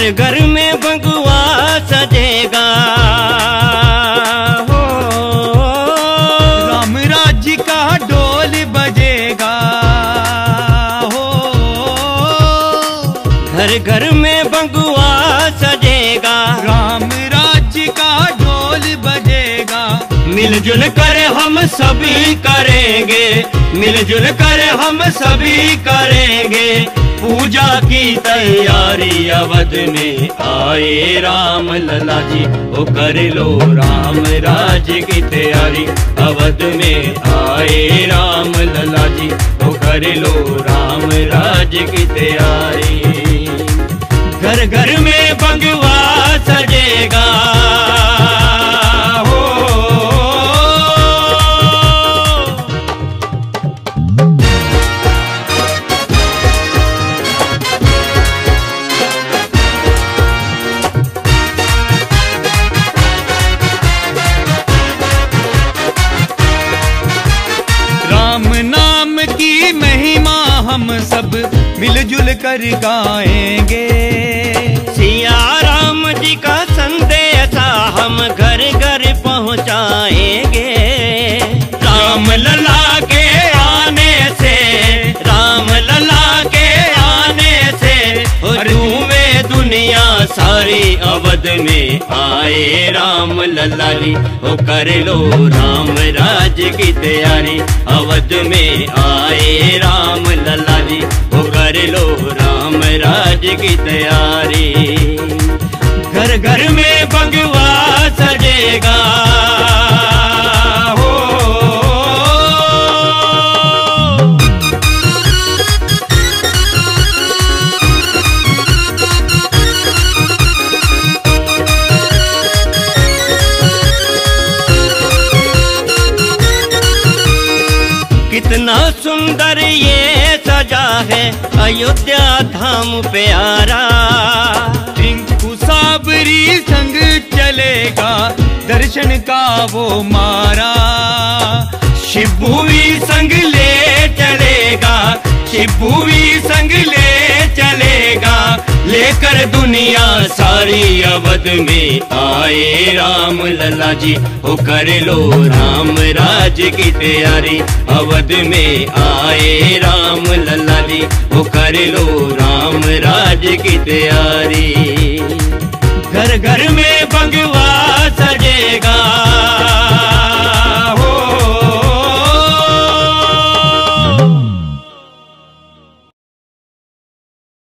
घर में बंगुआ सजेगा हो, राम राज्य का ढोल बजेगा हो, घर घर में बंगुआ सजेगा, राम राज्य का ढोल बजेगा। मिलजुल कर हम सभी करेंगे, मिलजुल कर हम सभी करेंगे पूजा की तैयारी। अवध में आए राम लला जी, ओ कर लो राम राज्य की तैयारी। अवध में आए राम लला जी, ओ कर लो राम राज्य की तैयारी। घर घर में बंगवा सजेगा हो, राम नाम की महिमा हम सब मिलजुल कर गाएंगे। सिया राम जी का संदेशा हम घर घर पहुँचाएंगे। राम लला के आने से, राम लला के आने से झूमे दुनिया सारी। अवध में आए राम लला जी, ओ कर लो राम राज्य की तैयारी। अवध में आए राम लला जी, ओ कर लो राम राज्य की तैयारी। घर घर में बंगवा सजेगा हो, कितना सुंदर ये सजा है अयोध्या धाम प्यारा। टिंकू साबरी संग चलेगा, दर्शन का वो मारा। शिबू भी संग ले चलेगा, शिबू भी संग ले चलेगा। लेकर दुनिया सारी अवध में आए राम लला जी, ओ कर लो राम राज्य की तैयारी। अवध में आए राम लला जी, ओ कर लो राम राज्य की तैयारी। घर घर में बंगवा